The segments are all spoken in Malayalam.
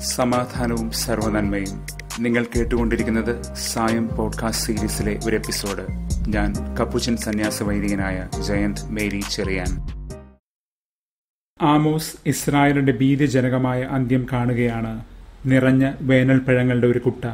സമാധാനവും സർവ്വനന്മയും. നിങ്ങൾ കേട്ടുകൊണ്ടിരിക്കുന്നത് സായം പോഡ്കാസ്റ്റ് സീരീസിലെ ഒരു എപ്പിസോഡ്. ഞാൻ കപ്പുച്ചൻ സന്യാസ വൈദികനായ ജയന്ത് മേരി ചെറിയാൻ. ആമോസ് ഇസ്രായേലിന്റെ ഭീതിജനകമായ അന്ത്യം കാണുകയാണ്. നിറഞ്ഞ വേനൽപ്പഴങ്ങളുടെ ഒരു കുട്ട.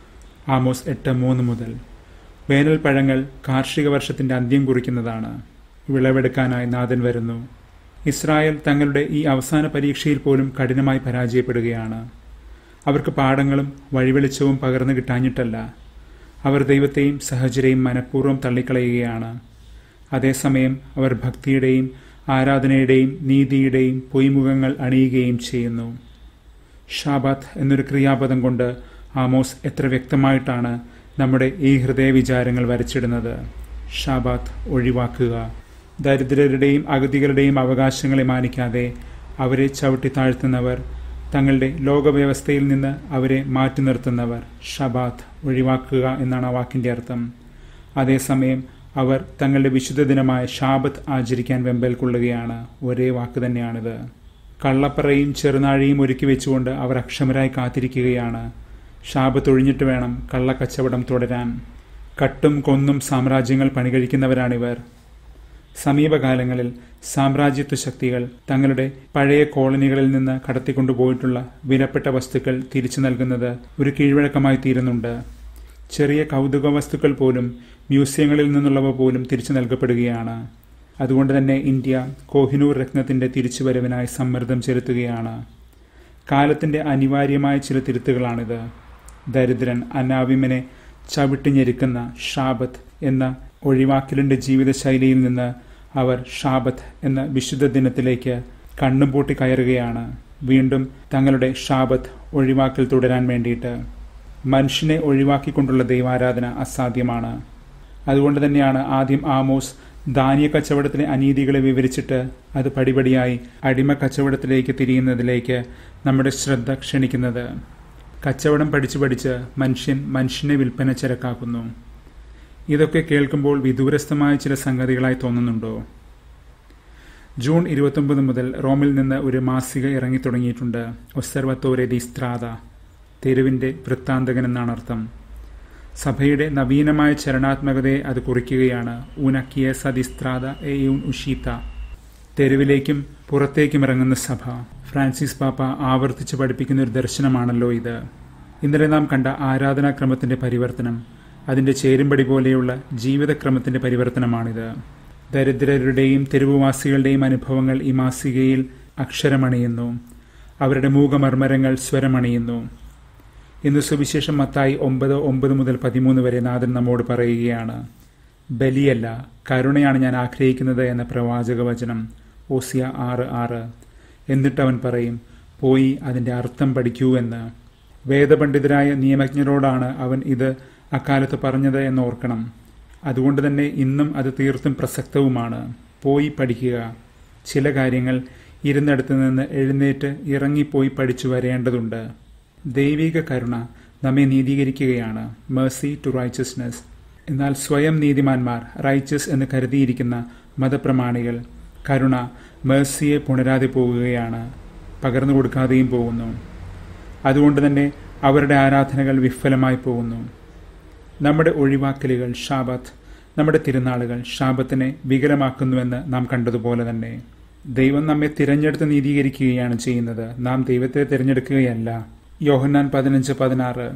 ആമോസ് 8:3 മുതൽ. വേനൽപ്പഴങ്ങൾ കാർഷിക വർഷത്തിന്റെ അന്ത്യം കുറിക്കുന്നതാണ്. വിളവെടുക്കാനായി നാഥൻ വരുന്നു. ഇസ്രായേൽ തങ്ങളുടെ ഈ അവസാന പരീക്ഷയിൽ പോലും കഠിനമായി പരാജയപ്പെടുകയാണ്. അവർക്ക് പാഠങ്ങളും വഴിവെളിച്ചവും പകർന്നു കിട്ടാഞ്ഞിട്ടല്ല, അവർ ദൈവത്തെയും സഹചരെയും മനഃപൂർവ്വം തള്ളിക്കളയുകയാണ്. അതേസമയം അവർ ഭക്തിയുടെയും ആരാധനയുടെയും നീതിയുടെയും പൊയ്മുഖങ്ങൾ അണിയുകയും ചെയ്യുന്നു. ഷാബാത്ത് എന്നൊരു ക്രിയാപദം കൊണ്ട് ആമോസ് എത്ര വ്യക്തമായിട്ടാണ് നമ്മുടെ ഈ ഹൃദയവിചാരങ്ങൾ വരച്ചിടുന്നത്. ഷാബാത്ത് ഒഴിവാക്കുക. ദരിദ്രരുടെയും അഗതികളുടെയും അവകാശങ്ങളെ മാനിക്കാതെ അവരെ ചവിട്ടി താഴ്ത്തുന്നവർ, തങ്ങളുടെ ലോകവ്യവസ്ഥയിൽ നിന്ന് അവരെ മാറ്റി നിർത്തുന്നവർ. ഷബാത്ത് ഒഴിവാക്കുക എന്നാണ് ആ വാക്കിൻ്റെ അർത്ഥം. അതേസമയം അവർ തങ്ങളുടെ വിശുദ്ധ ദിനമായ ഷാബത്ത് ആചരിക്കാൻ വെമ്പൽ കൊള്ളുകയാണ്. ഒരേ വാക്ക് തന്നെയാണിത്. കള്ളപ്പറയും ചെറുനാഴിയും ഒരുക്കി വെച്ചുകൊണ്ട് അവർ അക്ഷമരായി കാത്തിരിക്കുകയാണ്. ഷാബത്ത് ഒഴിഞ്ഞിട്ട് വേണം കള്ളക്കച്ചവടം തുടരാൻ. കട്ടും കൊന്നും സാമ്രാജ്യങ്ങൾ പണികഴിക്കുന്നവരാണിവർ. സമീപകാലങ്ങളിൽ സാമ്രാജ്യത്വ ശക്തികൾ തങ്ങളുടെ പഴയ കോളനികളിൽ നിന്ന് കടത്തിക്കൊണ്ടുപോയിട്ടുള്ള വിലപ്പെട്ട വസ്തുക്കൾ തിരിച്ചു നൽകുന്നത് ഒരു കീഴ്വഴക്കമായി തീരുന്നുണ്ട്. ചെറിയ കൗതുക വസ്തുക്കൾ പോലും, മ്യൂസിയങ്ങളിൽ നിന്നുള്ളവ പോലും തിരിച്ചു നൽകപ്പെടുകയാണ്. അതുകൊണ്ട് തന്നെ ഇന്ത്യ കോഹിനൂർ രത്നത്തിന്റെ തിരിച്ചുവരവിനായി സമ്മർദ്ദം ചെലുത്തുകയാണ്. കാലത്തിന്റെ അനിവാര്യമായ ചില തിരുത്തുകളാണിത്. ദരിദ്രൻ അനാവിമനെ ചവിട്ടിഞ്ഞെരുക്കുന്ന ഷാബത്ത് എന്ന ഒഴിവാക്കലിന്റെ ജീവിതശൈലിയിൽ നിന്ന് അവർ ഷാബത്ത് എന്ന വിശുദ്ധ ദിനത്തിലേക്ക് കണ്ണും പൂട്ടി കയറുകയാണ്. വീണ്ടും തങ്ങളുടെ ഷാബത്ത് ഒഴിവാക്കൽ തുടരാൻ വേണ്ടിയിട്ട്. മനുഷ്യനെ ഒഴിവാക്കിക്കൊണ്ടുള്ള ദൈവാരാധന അസാധ്യമാണ്. അതുകൊണ്ട് തന്നെയാണ് ആദ്യം ആമോസ് ധാന്യ കച്ചവടത്തിലെ അനീതികളെ വിവരിച്ചിട്ട് അത് പടിപടിയായി അടിമ കച്ചവടത്തിലേക്ക് തിരിയുന്നതിലേക്ക് നമ്മുടെ ശ്രദ്ധ ക്ഷണിക്കുന്നത്. കച്ചവടം പഠിച്ച് മനുഷ്യനെ വിൽപ്പന ചരക്കാക്കുന്നു. ഇതൊക്കെ കേൾക്കുമ്പോൾ വിദൂരസ്ഥമായ ചില സംഗതികളായി തോന്നുന്നുണ്ടോ? ജൂൺ 29 മുതൽ റോമിൽ നിന്ന് ഒരു മാസിക ഇറങ്ങിത്തുടങ്ങിയിട്ടുണ്ട്. ഒസ്സർവത്തോരെ ദി സ്ത്രാത, തെരുവിന്റെ വൃത്താന്തകൻ എന്നാണ് അർത്ഥം. സഭയുടെ നവീനമായ ചലനാത്മകതയെ അത് കുറിക്കുകയാണ്. ഊനക്കിയ സദിസ്ത്രാത എയൂൺ ഉഷീത്ത, തെരുവിലേക്കും പുറത്തേക്കും ഇറങ്ങുന്ന സഭ. ഫ്രാൻസിസ് പാപ്പ ആവർത്തിച്ച് പഠിപ്പിക്കുന്ന ഒരു ദർശനമാണല്ലോ ഇത്. ഇന്നലെ നാം കണ്ട ആരാധനാക്രമത്തിന്റെ പരിവർത്തനം, അതിന്റെ ചേരുംപടി പോലെയുള്ള ജീവിതക്രമത്തിന്റെ പരിവർത്തനമാണിത്. ദരിദ്രരുടെയും തെരുവുവാസികളുടെയും അനുഭവങ്ങൾ ഈ മാസികയിൽ അക്ഷരമണിയുന്നു. അവരുടെ മൂകമർമ്മരങ്ങൾ സ്വരമണിയുന്നു. ഇന്ന് സുവിശേഷം മത്തായി 9:9 മുതൽ 13 വരെ നാഥൻ നമ്മോട് പറയുകയാണ്. ബലിയല്ല, കരുണയാണ് ഞാൻ ആഗ്രഹിക്കുന്നത് എന്ന പ്രവാചക വചനം. ഓസിയ 6:6. എന്നിട്ടവൻ പറയും, പോയി അതിന്റെ അർത്ഥം പഠിക്കൂ എന്ന്. വേദപണ്ഡിതരായ നിയമജ്ഞരോടാണ് അവൻ ഇത് അക്കാലത്ത് പറഞ്ഞത് എന്നോർക്കണം. അതുകൊണ്ട് തന്നെ ഇന്നും അത് തീർത്തും പ്രസക്തവുമാണ്. പോയി പഠിക്കുക. ചില കാര്യങ്ങൾ ഇരുന്നിടത്ത് നിന്ന് എഴുന്നേറ്റ് ഇറങ്ങിപ്പോയി പഠിച്ചു വരേണ്ടതുണ്ട്. ദൈവിക കരുണ നമ്മെ നീതീകരിക്കുകയാണ്. Mercy to righteousness. എന്നാൽ സ്വയം നീതിമാന്മാർ, റൈച്ചസ് എന്ന് കരുതിയിരിക്കുന്ന മതപ്രമാണികൾ, കരുണ മേഴ്സിയെ പുണരാതെ പോകുകയാണ്, പകർന്നു കൊടുക്കാതെയും പോകുന്നു. അതുകൊണ്ട് തന്നെ അവരുടെ ആരാധനകൾ വിഫലമായി പോകുന്നു. നമ്മുടെ ഒഴിവാക്കലുകൾ ഷാബത്ത്, നമ്മുടെ തിരുനാളുകൾ ഷാബത്തിനെ വികലമാക്കുന്നുവെന്ന് നാം കണ്ടതുപോലെ തന്നെ ദൈവം നമ്മെ തിരഞ്ഞെടുത്ത് നീതീകരിക്കുകയാണ് ചെയ്യുന്നത്. നാം ദൈവത്തെ തിരഞ്ഞെടുക്കുകയല്ല. യോഹന്നാൻ 15:16.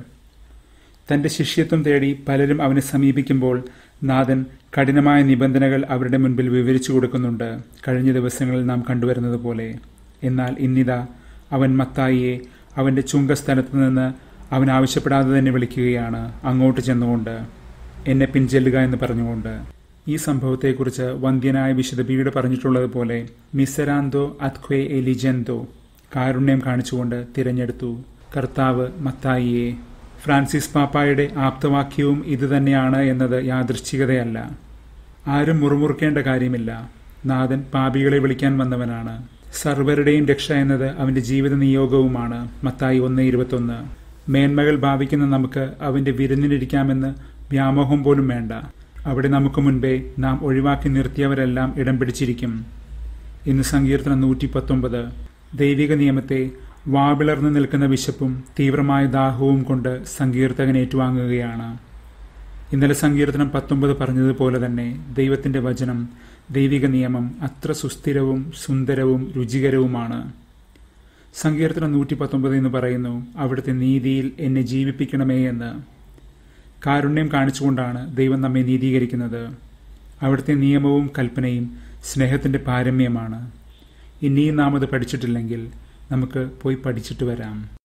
തന്റെ ശിഷ്യത്വം തേടി പലരും അവനെ സമീപിക്കുമ്പോൾ നാഥൻ കഠിനമായ നിബന്ധനകൾ അവരുടെ മുൻപിൽ വിവരിച്ചു കൊടുക്കുന്നുണ്ട്, കഴിഞ്ഞ ദിവസങ്ങളിൽ നാം കണ്ടുവരുന്നത് പോലെ. എന്നാൽ ഇന്നിതാ അവൻ മത്തായിയെ അവന്റെ ചുങ്കസ്ഥലത്ത് നിന്ന് അവൻ ആവശ്യപ്പെടാതെ തന്നെ വിളിക്കുകയാണ്, അങ്ങോട്ട് ചെന്നുകൊണ്ട്, എന്നെ പിൻചെല്ലുക എന്ന് പറഞ്ഞുകൊണ്ട്. ഈ സംഭവത്തെക്കുറിച്ച് വന്ധ്യനായ വിശുദ്ധ പീഡ് പറഞ്ഞിട്ടുള്ളതുപോലെ മിസരാന്തോ അത്ക്വേ എലിജന്തോ, കാരുണ്യം കാണിച്ചുകൊണ്ട് തിരഞ്ഞെടുത്തു കർത്താവ് മത്തായിയെ. ഫ്രാൻസിസ് പാപ്പായുടെ ആപ്തവാക്യവും ഇതുതന്നെയാണ് എന്നത് യാദൃശ്ചികതയല്ല. ആരും മുറുമുറുക്കേണ്ട കാര്യമില്ല. നാഥൻ പാപികളെ വിളിക്കാൻ വന്നവനാണ്. സർവരുടെയും രക്ഷ എന്നത് അവന്റെ ജീവിത നിയോഗവുമാണ്. മത്തായി 1:21. മേന്മകൾ ഭാവിക്കുന്ന നമുക്ക് അവന്റെ വിരുന്നിലിരിക്കാമെന്ന് വ്യാമോഹം പോലും വേണ്ട. അവിടെ നമുക്ക് മുൻപേ നാം ഒഴിവാക്കി നിർത്തിയവരെല്ലാം ഇടം പിടിച്ചിരിക്കും. ഇന്ന് സങ്കീർത്തനം 119. ദൈവിക നിയമത്തെ വാവിളർന്നു നിൽക്കുന്ന വിശപ്പും തീവ്രമായ ദാഹവും കൊണ്ട് സങ്കീർത്തകൻ ഏറ്റുവാങ്ങുകയാണ്. ഇന്നലെ സങ്കീർത്തനം 19 പറഞ്ഞതുപോലെ തന്നെ ദൈവത്തിന്റെ വചനം, ദൈവിക നിയമം അത്ര സുസ്ഥിരവും സുന്ദരവും രുചികരവുമാണ്. സങ്കീർത്തനം 119 എന്ന് പറയുന്നു, അവിടുത്തെ നീതിയിൽ എന്നെ ജീവിപ്പിക്കണമേ എന്ന്. കാരുണ്യം കാണിച്ചുകൊണ്ടാണ് ദൈവം നമ്മെ നീതീകരിക്കുന്നത്. അവിടുത്തെ നിയമവും കൽപ്പനയും സ്നേഹത്തിന്റെ പാരമ്യമാണ്. ഇനിയും നാം അത് പഠിച്ചിട്ടില്ലെങ്കിൽ നമുക്ക് പോയി പഠിച്ചിട്ട് വരാം.